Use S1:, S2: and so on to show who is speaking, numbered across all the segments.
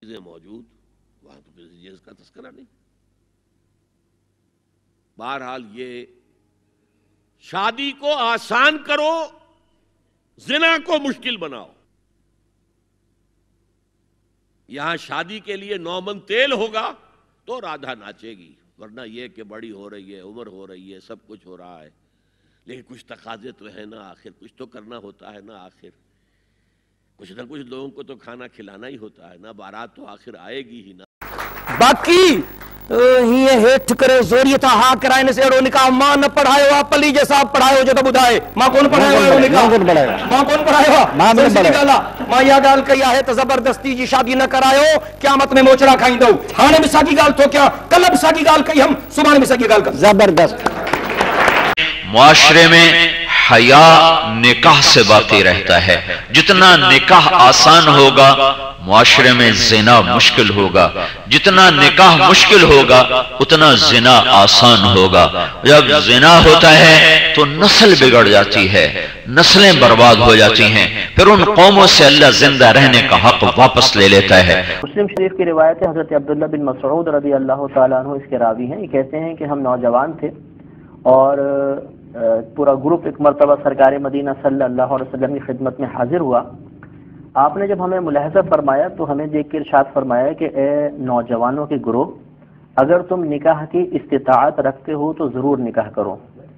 S1: چیزیں موجود، وہاں تو کسی چیز کا تذکرہ نہیں۔ بہرحال یہ شادی کو آسان کرو، زنا کو مشکل بناؤ۔ یہاں شادی کے لیے 9 من تیل ہوگا تو رادھا ناچے گی، ورنہ یہ کہ بڑی ہو رہی ہے، عمر ہو رہی ہے، سب کچھ ہو رہا ہے، لیکن کچھ تقاضے تو ہے نا، آخر کچھ تو کرنا ہوتا ہے نا، آخر کچھ نہ کچھ لوگوں کو تو کھانا کھلانا ہی ہوتا ہے نا، بارات تو آخر آئے گی ہی نا۔
S2: باقی یہ ہیٹھ کرے زوریتا ہاں کرائنے سے اڑو نکاح ماں نہ پڑھائے ہوا پلی جے صاحب پڑھائے ہو جو تو بدھائے ماں کون پڑھائے ہوا نکاح ماں کون پڑھائے ہوا ماں یا گال کیا ہے تو زبردستی جی شادی نہ کرائے ہو قیامت میں موچڑا کھائیں دو ہانے میں ساکی گال تو کیا کل اب ساکی گال کہی ہم صبح میں ساکی گال کر زبردست۔
S3: معاشرے میں حیا نکاح سے باقی رہتا ہے، جتنا نکاح آسان ہوگا معاشرے میں زنا مشکل ہوگا، جتنا نکاح مشکل ہوگا اتنا زنا آسان ہوگا۔ جب زنا ہوتا ہے تو نسل بگڑ جاتی ہے، نسلیں برباد ہو جاتی ہیں، پھر ان قوموں سے اللہ زندہ رہنے کا حق واپس لے لیتا ہے۔
S4: مسلم شریف کی روایت ہے، حضرت عبداللہ بن مسعود رضی اللہ تعالیٰ عنہ اس کے راوی ہیں، یہ کہتے ہیں کہ ہم نوجوان تھے اور پورا گروپ ایک مرتبہ سرکار مدینہ صلی اللہ علیہ وسلم کی خدمت میں حاضر ہوا۔ آپ نے جب ہمیں ملاحظہ فرمایا تو ہمیں دیکھ کے ارشاد فرمایا کہ اے نوجوانوں کے گروہ، اگر تم نکاح کی استطاعت رکھتے ہو تو ضرور نکاح کرو۔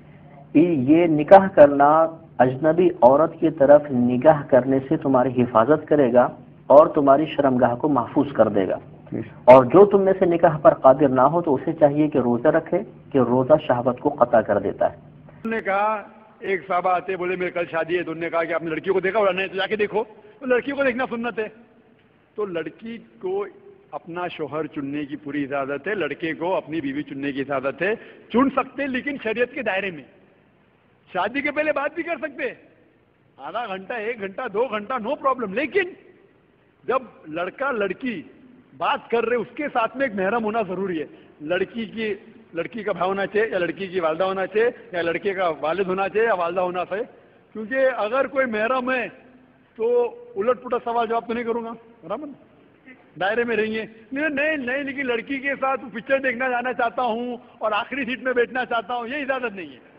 S4: یہ نکاح کرنا اجنبی عورت کی طرف نگاہ کرنے سے تمہاری حفاظت کرے گا اور تمہاری شرمگاہ کو محفوظ کر دے گا، اور جو تم میں سے نکاح پر قادر نہ ہو تو اسے چاہیے کہ روزہ رکھے کہ روزہ شہوت کو قطع کر دیتا ہے۔
S5: انہوں نے کہا، ایک صحابہ آتے بولے میرے کل شادی ہے، تو انہوں نے کہا کہ آپ نے لڑکیوں کو دیکھا اور نہیں تو جا کے دیکھو، تو لڑکیوں کو دیکھنا سنت ہے، تو لڑکی کو اپنا شوہر چننے کی پوری اجازت ہے، لڑکے کو اپنی بیوی چننے کی اجازت ہے، چن سکتے لیکن شریعت کے دائرے میں، شادی کے پہلے بات بھی کر سکتے، آدھا گھنٹہ 1 گھنٹہ 2 گھنٹہ نو پرابلم، لیکن جب لڑکا لڑکی بات کر رہے اس کے ساتھ میں ایک محرم ہونا ضروری ہے۔ لڑکی کا بھائی ہونا چاہیے یا لڑکی کی والدہ ہونا چاہیے یا لڑکے کا والد ہونا چاہیے یا والدہ ہونا چاہیے، کیونکہ اگر کوئی محرم ہے تو الٹ پلٹ سوال جواب تو نہیں کروں گا، برابر دائرے میں رہیں گے۔ نہیں لیکن لڑکی کے ساتھ پکچر دیکھنا جانا چاہتا ہوں اور آخری سیٹ میں بیٹھنا چاہتا ہوں، یہ اجازت نہیں ہے۔